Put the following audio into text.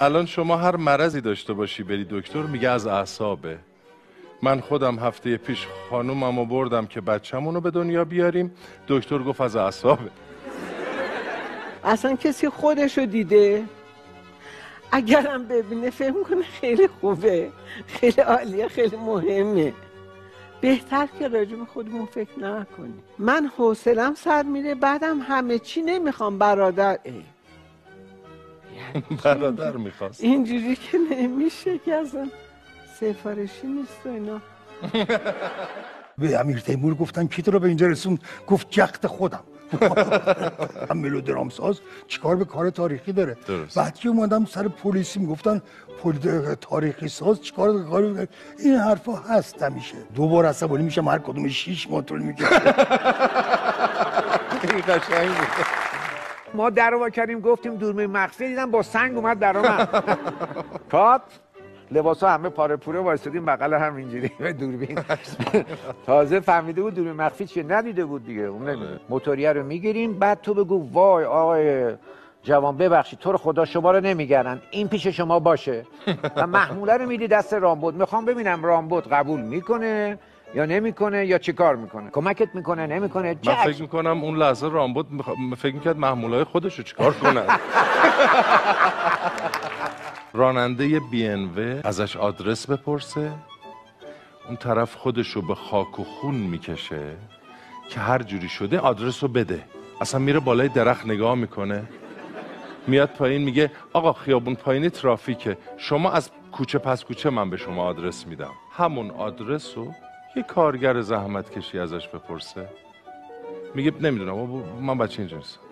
الان شما هر مرضی داشته باشی بری دکتر میگه از اعصابه. من خودم هفته پیش خانوممو بردم که بچه‌مونو به دنیا بیاریم، دکتر گفت از اعصابه. اصلا کسی خودشو دیده؟ اگرم ببینه فکر کنه خیلی خوبه، خیلی عالیه، خیلی مهمه. بهتر که راجع به خودمون فکر نکنیم. من حوصله‌ام سر میره، بعدم همه چی نمیخوام برادر. برادر میخواست. اینجوری که نمیشه که اصلا سفارشی نیست و اینا. به امیر تیمور گفتن کی تو رو به اینجا رسون؟ گفت جخت خودم. هم ملودرام ساز چیکار به کار تاریخی داره؟ درست. بعد که اومدم سر پلیسی میگفتن تاریخی ساز چیکار به کار؟ این حرفا هست همیشه. دوبار عصبانی میشم، هر کدوم 6 ماه طول میکشه. این قشنگ بود. ما در رو وا کردیم گفتیم دوربین مخفی، دیدم با سنگ اومد در من. کات لباسا همه پاره پوره وایسادیم بغل هم اینجوری به دوربین. تازه فهمیده بود دوربین مخفی چیه، ندیده بود دیگه. اون موتوریه رو میگیریم، بعد تو بگو وای آقای جوان ببخشید تو رو خدا شما رو نمیگردن، این پیش شما باشه. و محموله رو میدی دست رامبد. میخوام ببینم رامبد قبول میکنه یا نمیکنه یا چی کار میکنه، کمکت میکنه نمیکنه. من فکر میکنم اون لحظه رامبد فکر میکرد محمولای خودش رو چیکار کنن. راننده BMW ازش آدرس بپرسه، اون طرف خودش رو به خاک و خون میکشه که هر جوری شده آدرس رو بده. اصلا میره بالای درخت نگاه میکنه، میاد پایین میگه آقا خیابون پایینی ترافیکه، شما از کوچه پس کوچه من به شما آدرس میدم. همون آدرس رو یه کارگر زحمت کشی ازش بپرسه، میگه نمیدونم من بچه اینجا نیستم.